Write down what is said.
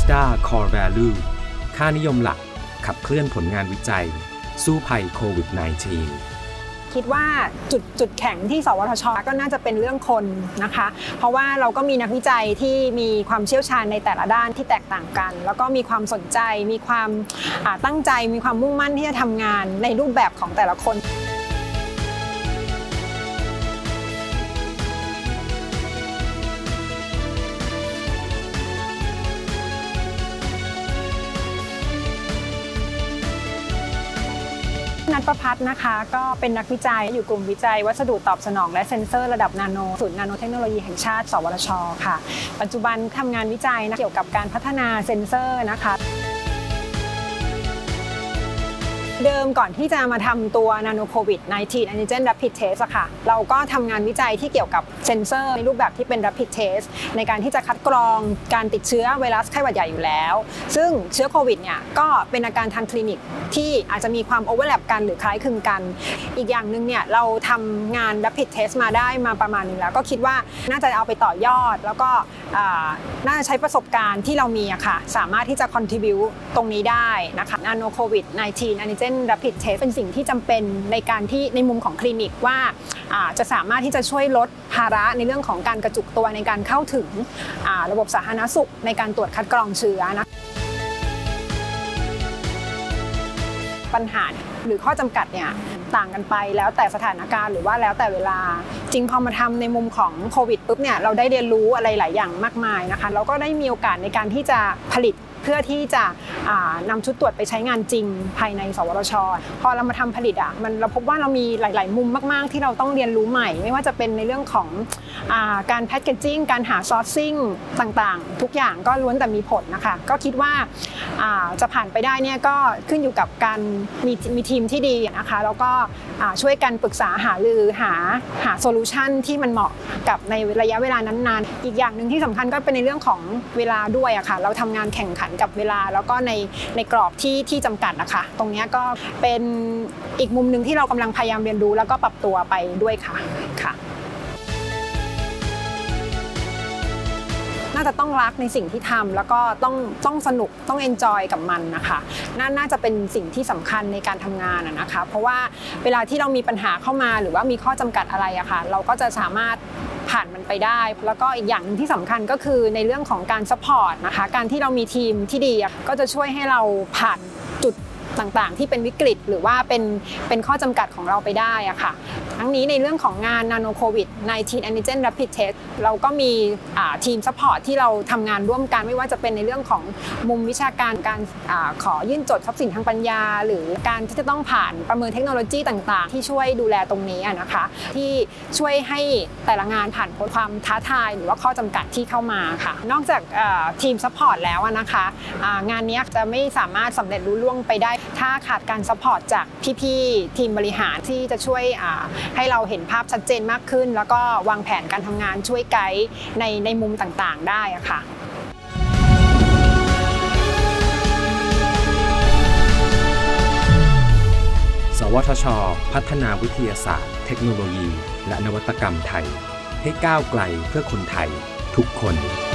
Mazda Core Value ค่านิยมหลักขับเคลื่อนผลงานวิจัยสู้ภัยโควิด -19 คิดว่าจุดแข็งที่สวทช.ก็น่าจะเป็นเรื่องคนนะคะเพราะว่าเราก็มีนักวิจัยที่มีความเชี่ยวชาญในแต่ละด้านที่แตกต่างกันแล้วก็มีความสนใจมีความตั้งใจมีความมุ่งมั่นที่จะทำงานในรูปแบบของแต่ละคนนัทประภัสนะคะก็เป็นนักวิจัยอยู่กลุ่มวิจัยวัสดุตอบสนองและเซ็นเซอร์ระดับนาโนศูนย์นาโนเทคโนโลยีแห่งชาติสวทช.ค่ะปัจจุบันทำงานวิจัยเกี่ยวกับการพัฒนาเซ็นเซอร์นะคะเดิมก่อนที่จะมาทำตัว Nano COVID-19 Antigen Rapid Test อะค่ะเราก็ทำงานวิจัยที่เกี่ยวกับเซ็นเซอร์ในรูปแบบที่เป็น Rapid Test ในการที่จะคัดกรองการติดเชื้อไวรัสไข้หวัดใหญ่อยู่แล้วซึ่งเชื้อโควิดเนี่ยก็เป็นอาการทางคลินิกที่อาจจะมีความโอเวอร์แลปกันหรือคล้ายคลึงกันอีกอย่างหนึ่งเนี่ยเราทำงาน Rapid Test มาได้มาประมาณนึงแล้วก็คิดว่าน่าจะเอาไปต่อยอดแล้วก็น่าจะใช้ประสบการณ์ที่เรามีอะค่ะสามารถที่จะ contribute ตรงนี้ได้นะคะ Nano COVID-19 Antigen Rapid Test เป็นสิ่งที่จำเป็นในการที่ในมุมของคลินิกว่าจะสามารถที่จะช่วยลดภาระในเรื่องของการกระจุกตัวในการเข้าถึงระบบสาธารณสุขในการตรวจคัดกรองเชื้อนะปัญหาหรือข้อจำกัดเนี่ยต่างกันไปแล้วแต่สถานการณ์หรือว่าแล้วแต่เวลาจริงพอมาทำในมุมของโควิดปุ๊บเนี่ยเราได้เรียนรู้อะไรหลายอย่างมากมายนะคะเราก็ได้มีโอกาสในการที่จะผลิตเพื่อที่จะนำชุดตรวจไปใช้งานจริงภายในสวทช.พอเรามาทำผลิตเราพบว่าเรามีหลายๆมุมมากๆที่เราต้องเรียนรู้ใหม่ไม่ว่าจะเป็นในเรื่องของการแพคเกจจิ้งการหาซอร์ซิ่งต่างๆทุกอย่างก็ล้วนแต่มีผลนะคะก็คิดว่าจะผ่านไปได้เนี่ยก็ขึ้นอยู่กับการมีทีมที่ดีนะคะแล้วก็ช่วยกันปรึกษาหารือหาโซลูชันที่มันเหมาะกับในระยะเวลานั้นๆอีกอย่างหนึ่งที่สำคัญก็เป็นในเรื่องของเวลาด้วยอะค่ะเราทำงานแข่งขันกับเวลาแล้วก็ในกรอบที่จำกัดนะคะตรงนี้ก็เป็นอีกมุมหนึ่งที่เรากำลังพยายามเรียนรู้แล้วก็ปรับตัวไปด้วยค่ะน่าจะต้องรักในสิ่งที่ทำแล้วก็ต้องสนุกต้องเอนจอยกับมันนะคะน่าจะเป็นสิ่งที่สำคัญในการทำงานนะคะเพราะว่าเวลาที่เรามีปัญหาเข้ามาหรือว่ามีข้อจำกัดอะไรอะค่ะเราก็จะสามารถผ่านมันไปได้แล้วก็อีกอย่างนึงที่สำคัญก็คือในเรื่องของการซัพพอร์ตนะคะการที่เรามีทีมที่ดีก็จะช่วยให้เราผ่านจุดต่างๆที่เป็นวิกฤตหรือว่าเป็นข้อจำกัดของเราไปได้อะค่ะทั้งนี้ในเรื่องของงาน Nano COVID-19 Antigen Rapid Test เราก็มีทีมซัพพอร์ตที่เราทำงานร่วมกันไม่ว่าจะเป็นในเรื่องของมุมวิชาการการขอยื่นจดทรัพย์สินทางปัญญาหรือการที่จะต้องผ่านประเมินเทคโนโลยีต่างๆที่ช่วยดูแลตรงนี้นะคะที่ช่วยให้แต่ละงานผ่านพ้นความท้าทายหรือว่าข้อจำกัดที่เข้ามาค่ะนอกจากทีมซัพพอร์ตแล้วนะคะงานนี้จะไม่สามารถสำเร็จรุ่ล่วงไปได้ถ้าขาดการซัพพอร์ตจากพี่ๆทีมบริหารที่จะช่วยให้เราเห็นภาพชัดเจนมากขึ้นแล้วก็วางแผนการทำงานช่วยไกด์ในมุมต่างๆได้ค่ะสวทช.พัฒนาวิทยาศาสตร์เทคโนโลยีและนวัตกรรมไทยให้ก้าวไกลเพื่อคนไทยทุกคน